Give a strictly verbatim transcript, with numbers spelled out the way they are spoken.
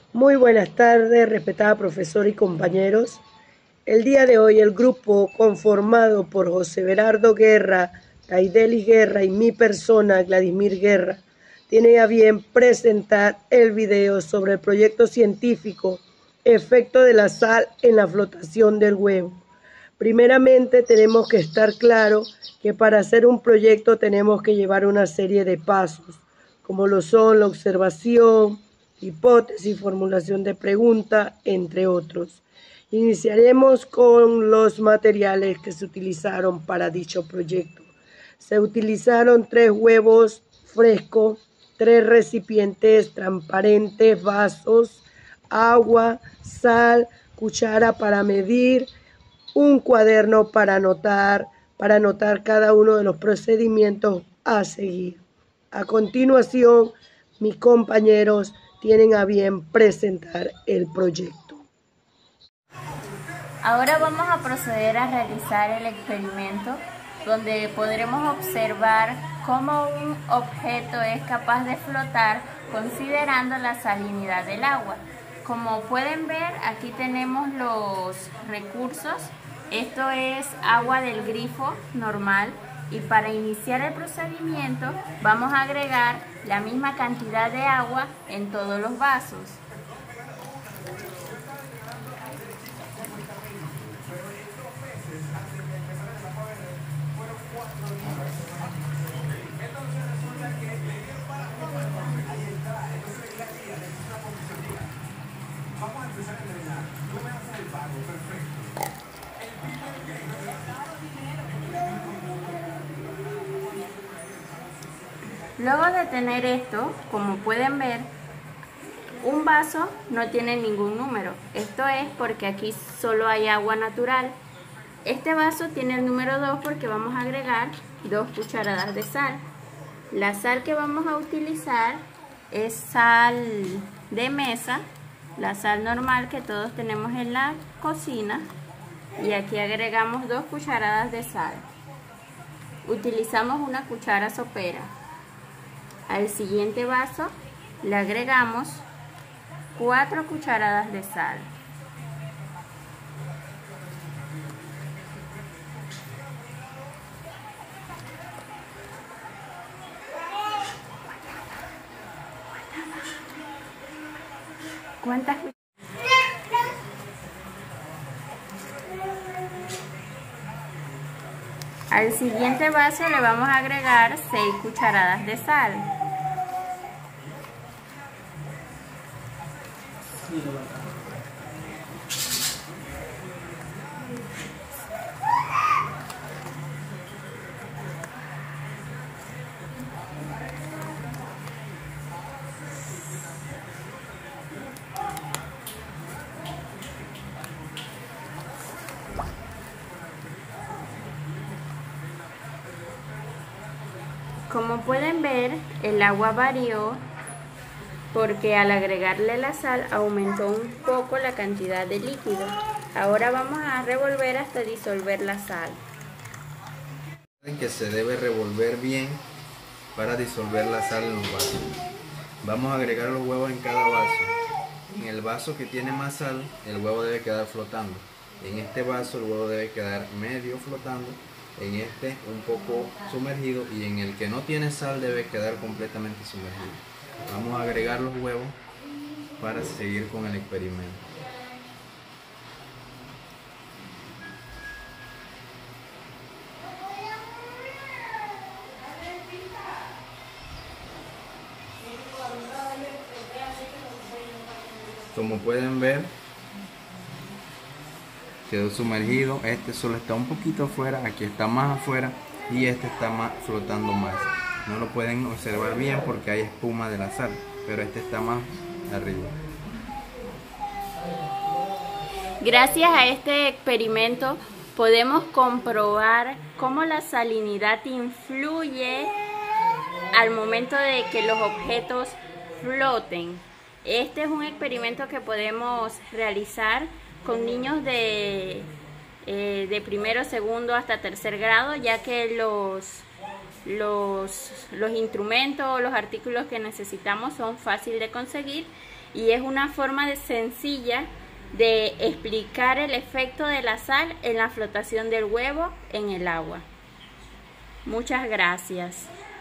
Muy buenas tardes, respetada profesora y compañeros. El día de hoy el grupo conformado por José Berardo Guerra, Taidelis Guerra y mi persona, Gladimir Guerra, tiene a bien presentar el video sobre el proyecto científico Efecto de la sal en la flotación del huevo. Primeramente tenemos que estar claro que para hacer un proyecto tenemos que llevar una serie de pasos, como lo son la observación, hipótesis, formulación de pregunta, entre otros. Iniciaremos con los materiales que se utilizaron para dicho proyecto. Se utilizaron tres huevos frescos, tres recipientes transparentes, vasos, agua, sal, cuchara para medir, un cuaderno para anotar, para anotar cada uno de los procedimientos a seguir. A continuación, mis compañeros tienen a bien presentar el proyecto. Ahora vamos a proceder a realizar el experimento donde podremos observar cómo un objeto es capaz de flotar considerando la salinidad del agua. Como pueden ver, aquí tenemos los recursos. Esto es agua del grifo normal y para iniciar el procedimiento vamos a agregar la misma cantidad de agua en todos los vasos. Luego de tener esto, como pueden ver, un vaso no tiene ningún número. Esto es porque aquí solo hay agua natural. Este vaso tiene el número dos porque vamos a agregar dos cucharadas de sal. La sal que vamos a utilizar es sal de mesa, la sal normal que todos tenemos en la cocina. Y aquí agregamos dos cucharadas de sal. Utilizamos una cuchara sopera. Al siguiente vaso le agregamos cuatro cucharadas de sal. ¿Cuántas? Al siguiente vaso le vamos a agregar seis cucharadas de sal. Como pueden ver, el agua varió porque al agregarle la sal aumentó un poco la cantidad de líquido. Ahora vamos a revolver hasta disolver la sal. Que se debe revolver bien para disolver la sal en los vasos. Vamos a agregar los huevos en cada vaso. En el vaso que tiene más sal, el huevo debe quedar flotando. En este vaso el huevo debe quedar medio flotando, en este un poco sumergido y en el que no tiene sal debe quedar completamente sumergido. Vamos a agregar los huevos para seguir con el experimento. Como pueden ver, quedó sumergido. Este solo está un poquito afuera, aquí está más afuera y este está más flotando más. No lo pueden observar bien porque hay espuma de la sal, pero este está más arriba. Gracias a este experimento podemos comprobar cómo la salinidad influye al momento de que los objetos floten. Este es un experimento que podemos realizar con niños de, eh, de primero, segundo hasta tercer grado, ya que los, los, los instrumentos o los artículos que necesitamos son fáciles de conseguir y es una forma de sencilla de explicar el efecto de la sal en la flotación del huevo en el agua. Muchas gracias.